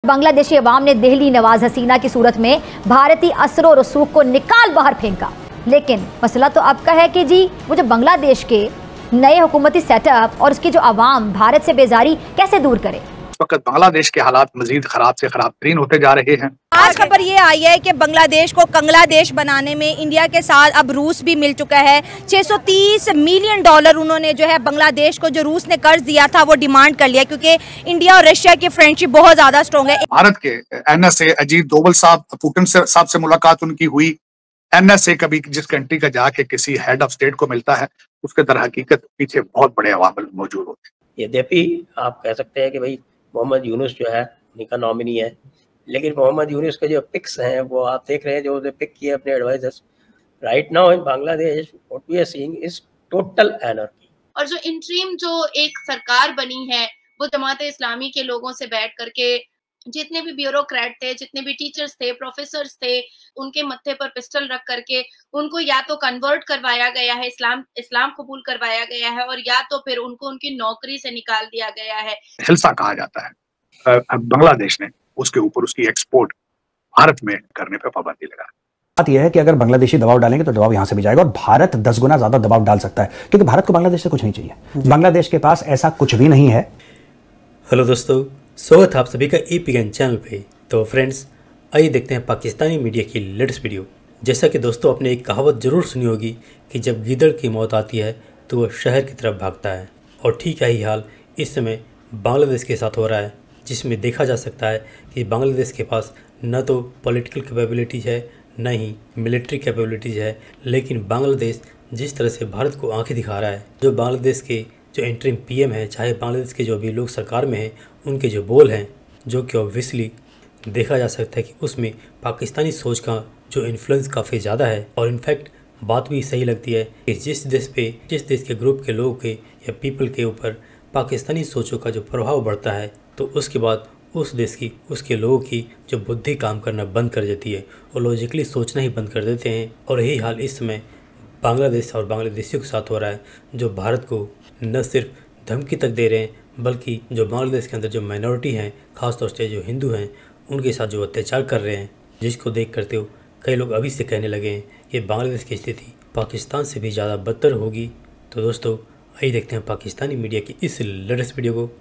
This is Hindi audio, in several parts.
बांग्लादेशी अवाम ने देहली नवाज हसीना की सूरत में भारतीय असर रसूख को निकाल बाहर फेंका। लेकिन मसला तो अब का है कि जी वो जो बांग्लादेश के नए हुकूमती सेटअप और उसकी जो अवाम भारत से बेजारी कैसे दूर करे। इस वक्त बांग्लादेश के हालात मजीद खराब से खराब तरीन होते जा रहे हैं। आज खबर ये आई है कि बांग्लादेश को कंगला देश बनाने में इंडिया के साथ अब रूस भी मिल चुका है। 630 मिलियन डॉलर उन्होंने जो है बांग्लादेश को, जो रूस ने कर्ज दिया था, वो डिमांड कर लिया, क्योंकि इंडिया और रशिया की फ्रेंडशिप बहुत ज्यादा स्ट्रॉन्ग है। भारत के NSA अजीत डोवल साहब, पुतिन साहब से मुलाकात उनकी हुई। NSA कभी जिस कंट्री का जाके किसी हेड ऑफ स्टेट को मिलता है, उसके दर हकीकत पीछे बहुत बड़े अवामिल मौजूद होते हैं। यद्यपि आप कह सकते हैं कि भाई मोहम्मद यूनुस जो है उन्हीं का नॉमिनी है, लेकिन मोहम्मद यूनुस के जो पिक्स हैं वो आप देख रहे हैं, जो उन्होंने पिक किए अपने advisers. Right now in Bangladesh what we are seeing is total anarchy. और जो इंटरीम जो एक सरकार बनी है वो जमात इस्लामी के लोगों से बैठ करके, जितने भी ब्यूरोक्रेट थे, जितने भी टीचर्स थे, प्रोफेसर्स थे, उनके मत्थे पर पिस्टल रख करके उनको या तो कन्वर्ट करवाया गया है, इस्लाम कबूल करवाया गया है, और या तो फिर उनको उनकी नौकरी से निकाल दिया गया है। हिल्सा कहा जाता है। बांग्लादेश ने उसके ऊपर उसकी एक्सपोर्ट भारत में करने पर पाबंदी लगा। बात यह है कि अगर बांग्लादेशी दबाव डालेंगे तो दबाव यहां से भी जाएगा, और भारत 10 गुना ज्यादा दबाव डाल सकता है, क्योंकि भारत को बांग्लादेश से कुछ नहीं चाहिए। बांग्लादेश के पास ऐसा कुछ भी नहीं है। हेलो दोस्तों, स्वागत है आप सभी का EPN चैनल पे। तो फ्रेंड्स, आइए देखते हैं पाकिस्तानी मीडिया की लेटेस्ट वीडियो। जैसा कि दोस्तों आपने एक कहावत ज़रूर सुनी होगी कि जब गीदड़ की मौत आती है तो वह शहर की तरफ भागता है, और ठीक यही हाल इस समय बांग्लादेश के साथ हो रहा है, जिसमें देखा जा सकता है कि बांग्लादेश के पास न तो पॉलिटिकल कैपेबिलिटीज़ है, न ही मिलिट्री कैपेबिलिटीज़ है, लेकिन बांग्लादेश जिस तरह से भारत को आंखें दिखा रहा है, जो बांग्लादेश के जो इंटरिम PM है, चाहे बांग्लादेश के जो अभी लोग सरकार में हैं, उनके जो बोल हैं, जो कि ऑब्वियसली देखा जा सकता है कि उसमें पाकिस्तानी सोच का जो इन्फ्लुएंस काफ़ी ज़्यादा है। और इनफैक्ट बात भी सही लगती है कि जिस देश के ग्रुप के लोगों के या पीपल के ऊपर पाकिस्तानी सोचों का जो प्रभाव बढ़ता है, तो उसके बाद उस देश की, उसके लोगों की जो बुद्धि काम करना बंद कर देती है, और लॉजिकली सोचना ही बंद कर देते हैं। और यही हाल इस समय बांग्लादेश और बांग्लादेशियों के साथ हो रहा है, जो भारत को न सिर्फ धमकी तक दे रहे हैं, बल्कि जो बांग्लादेश के अंदर जो माइनॉरिटी हैं, ख़ासतौर से जो हिंदू हैं, उनके साथ जो अत्याचार कर रहे हैं, जिसको देख करते हो कई लोग अभी से कहने लगे हैं कि बांग्लादेश की स्थिति पाकिस्तान से भी ज़्यादा बदतर होगी। तो दोस्तों, आइए देखते हैं पाकिस्तानी मीडिया की इस लेटेस्ट वीडियो को।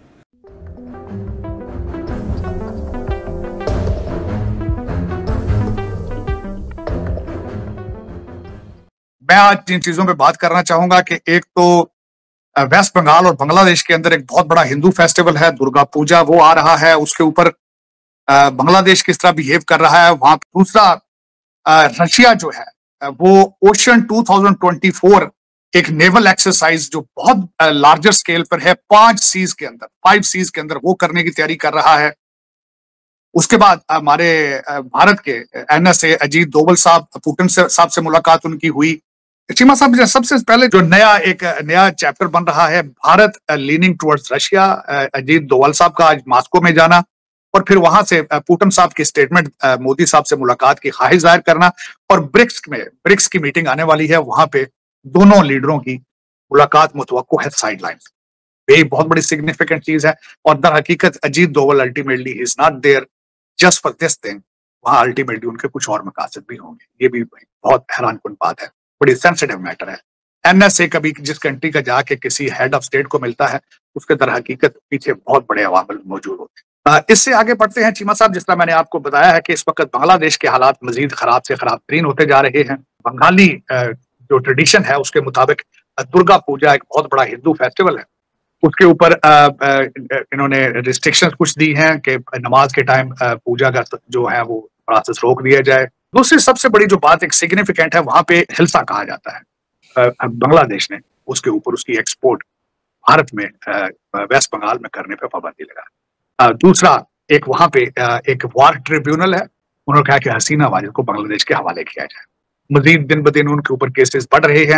मैं आज जिन चीजों पे बात करना चाहूंगा कि एक तो वेस्ट बंगाल और बांग्लादेश के अंदर एक बहुत बड़ा हिंदू फेस्टिवल है, दुर्गा पूजा, वो आ रहा है। उसके ऊपर बांग्लादेश किस तरह बिहेव कर रहा है वहां। दूसरा, रशिया जो है वो ओशन 2024 एक नेवल एक्सरसाइज जो बहुत लार्जर स्केल पर है, 5 सीज के अंदर वो करने की तैयारी कर रहा है। उसके बाद हमारे भारत के NSA अजीत डोवल साहब, पुतिन साहब से मुलाकात उनकी हुई। चीमा साहब, सबसे पहले जो नया चैप्टर बन रहा है, Bharat leaning towards Russia, Ajit Doval साहब का आज मॉस्को में जाना, और फिर वहां से पुतिन साहब की स्टेटमेंट, मोदी साहब से मुलाकात की ख्वाहिश जाहिर करना, और ब्रिक्स की मीटिंग आने वाली है, वहां पे दोनों लीडरों की मुलाकात मुतवक्को है साइडलाइंस। ये बहुत बड़ी सिग्निफिकेंट चीज है। और दर हकीकत Ajit Doval ultimately is not there just for this thing, वहां अल्टीमेटली उनके कुछ और मकासद भी होंगे। ये भी बहुत हैरानकुन बात है, बड़ी सेंसिटिव मैटर है। NSA कभी जिस कंट्री का जाके किसी हेड ऑफ स्टेट को मिलता है, उसके दर हकीकत पीछे बहुत बड़े अवामिल मौजूद होते हैं। इससे आगे बढ़ते हैं चीमा साहब, जिस तरह मैंने आपको बताया है कि इस वक्त बांग्लादेश के हालात मजीद खराब से खराब तरीन होते जा रहे हैं। बंगाली जो ट्रेडिशन है उसके मुताबिक दुर्गा पूजा एक बहुत बड़ा हिंदू फेस्टिवल है। उसके ऊपर इन्होंने रिस्ट्रिक्शंस कुछ दी हैं कि नमाज के टाइम पूजा का जो है वो प्रोसेस रोक दिया जाए। दूसरी सबसे बड़ी जो बात एक सिग्निफिकेंट है, वहां पे हिल्सा कहा जाता है। बांग्लादेश ने उसके ऊपर उसकी एक्सपोर्ट भारत में वेस्ट बंगाल में करने पर पाबंदी लगा। दूसरा, एक वहां पे एक वार ट्रिब्यूनल है, उन्होंने कहा कि हसीना वाजिद को बांग्लादेश के हवाले किया जाए। मजीद दिन ब दिन उनके ऊपर केसेस बढ़ रहे हैं।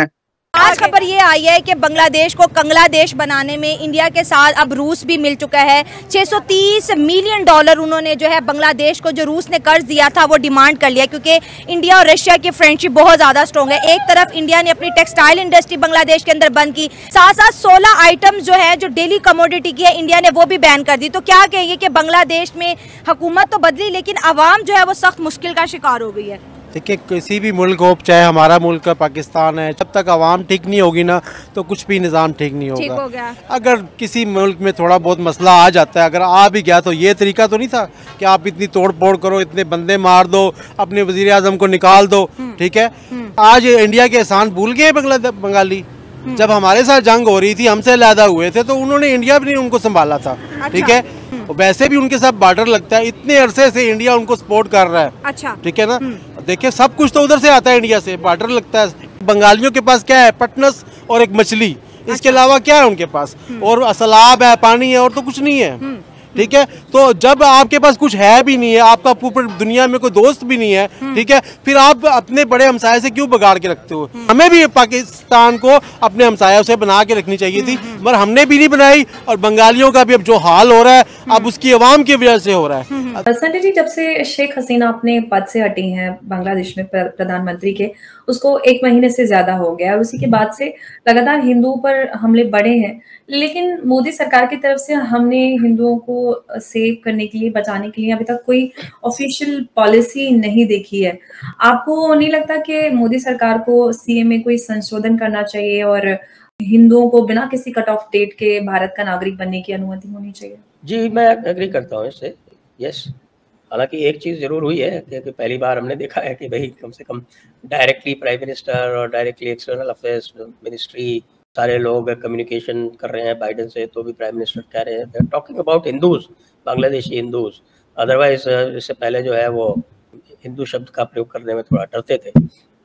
आज खबर ये आई है कि बांग्लादेश को कंगला देश बनाने में इंडिया के साथ अब रूस भी मिल चुका है। 630 मिलियन डॉलर उन्होंने जो है बांग्लादेश को, जो रूस ने कर्ज दिया था, वो डिमांड कर लिया, क्योंकि इंडिया और रशिया की फ्रेंडशिप बहुत ज़्यादा स्ट्रॉन्ग है। एक तरफ इंडिया ने अपनी टेक्सटाइल इंडस्ट्री बांग्लादेश के अंदर बंद की, साथ साथ 16 आइटम जो है, जो डेली कमोडिटी की है, इंडिया ने वो भी बैन कर दी। तो क्या कहेंगे कि बांग्लादेश में हुकूमत तो बदली, लेकिन आवाम जो है वो सख्त मुश्किल का शिकार हो गई है। देखिए, किसी भी मुल्क हो, चाहे हमारा मुल्क है, पाकिस्तान है, जब तक आवाम ठीक नहीं होगी ना तो कुछ भी निज़ाम ठीक नहीं होगा। ठीक हो गया। अगर किसी मुल्क में थोड़ा बहुत मसला आ जाता है, अगर आ भी गया, तो ये तरीका तो नहीं था कि आप इतनी तोड़ फोड़ करो, इतने बंदे मार दो, अपने वज़ीर आज़म को निकाल दो। ठीक है, आज इंडिया के एहसान भूल गए बंगाली। जब हमारे साथ जंग हो रही थी, हमसे अलहदा हुए थे, तो उन्होंने इंडिया भी उनको संभाला था। ठीक है, वैसे भी उनके साथ बॉर्डर लगता है, इतने अरसे से इंडिया उनको सपोर्ट कर रहा है। अच्छा, ठीक है ना। देखिए, सब कुछ तो उधर से आता है, इंडिया से बॉर्डर लगता है। बंगालियों के पास क्या है? पटनस और एक मछली, इसके अलावा क्या है उनके पास? और सलाब है, पानी है, और तो कुछ नहीं है। ठीक है, तो जब आपके पास कुछ है भी नहीं है, आपका ऊपर दुनिया में कोई दोस्त भी नहीं है, ठीक है, फिर आप अपने बड़े हमसाये से क्यों बिगाड़ के रखते हो? हमें भी पाकिस्तान को अपने हमसायों से बना के रखनी चाहिए थी, मगर हमने भी नहीं बनाई। और बंगालियों का भी अब जो हाल हो रहा है, अब उसकी आवाम की वजह से हो रहा है। संजय जी, जब से शेख हसीना अपने पद से हटी हैं बांग्लादेश में प्रधानमंत्री के, उसको 1 महीने से ज्यादा हो गया, और उसी के बाद से लगातार हिंदुओं पर हमले बढ़े हैं। लेकिन मोदी सरकार की तरफ से हमने हिंदुओं को सेव करने के लिए, बचाने के लिए अभी तक कोई ऑफिशियल पॉलिसी नहीं देखी है। आपको नहीं लगता कि मोदी सरकार को सीए में कोई संशोधन करना चाहिए और हिंदुओं को बिना किसी कट ऑफ डेट के भारत का नागरिक बनने की अनुमति होनी चाहिए? जी, मैं एग्री करता हूँ इससे। यस, हालांकि एक चीज़ ज़रूर हुई है कि पहली बार हमने देखा है कि भाई कम से कम डायरेक्टली प्राइम मिनिस्टर और डायरेक्टली एक्सटर्नल अफेयर्स मिनिस्ट्री, सारे लोग कम्युनिकेशन कर रहे हैं बाइडेन से, तो भी प्राइम मिनिस्टर कह रहे हैं they are talking about Hindus, Bangladeshi Hindus. Otherwise इससे पहले जो है वो हिंदू शब्द का प्रयोग करने में थोड़ा डरते थे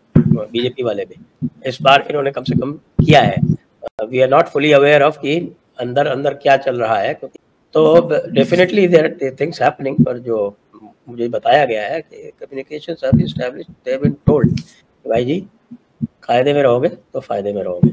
बीजेपी वाले भी। इस बार इन्होंने कम से कम किया है। We are not fully aware of कि अंदर अंदर क्या चल रहा है, तो definitely there are things happening. पर जो मुझे बताया गया है कि communications are established, they have been told भाई जी कायदे में रहोगे तो फायदे में रहोगे।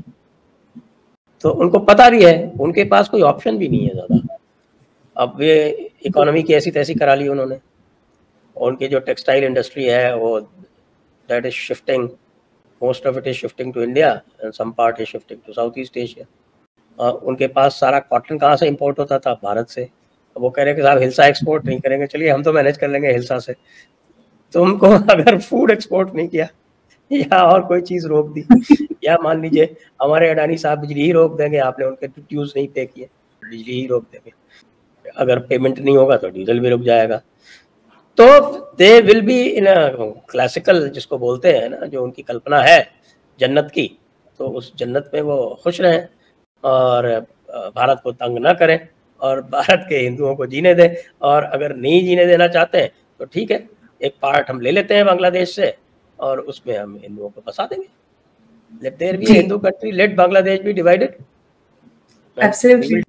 तो उनको पता भी है, उनके पास कोई ऑप्शन भी नहीं है ज़्यादा। अब वे इकोनॉमी की ऐसी तैसी करा ली उन्होंने। उनकी जो टेक्सटाइल इंडस्ट्री है वो that is shifting, most of it is shifting to India and some part is shifting to south east Asia. उनके पास सारा कॉटन कहाँ से इंपोर्ट होता था? भारत से। वो कह रहे हैं कि साहब हिल्सा एक्सपोर्ट नहीं करेंगे, चलिए हम तो मैनेज कर लेंगे हिल्सा से। तुमको अगर फूड एक्सपोर्ट नहीं किया या और कोई चीज़ रोक दी, या मान लीजिए हमारे अडानी साहब बिजली ही रोक देंगे, आपने उनके ड्यूज नहीं पे किए, बिजली ही रोक देंगे। अगर पेमेंट नहीं होगा तो डीजल भी रुक जाएगा। तो they will be in a classical, जिसको बोलते हैं ना, जो उनकी कल्पना है जन्नत की, तो उस जन्नत में वो खुश रहें और भारत को तंग ना करें और भारत के हिंदुओं को जीने दें। और अगर नहीं जीने देना चाहते हैं तो ठीक है, एक पार्ट हम ले लेते हैं बांग्लादेश से और उसमें हम हिंदुओं को बसा देंगे। Let there be Hindu country, let Bangladesh be divided. Absolutely.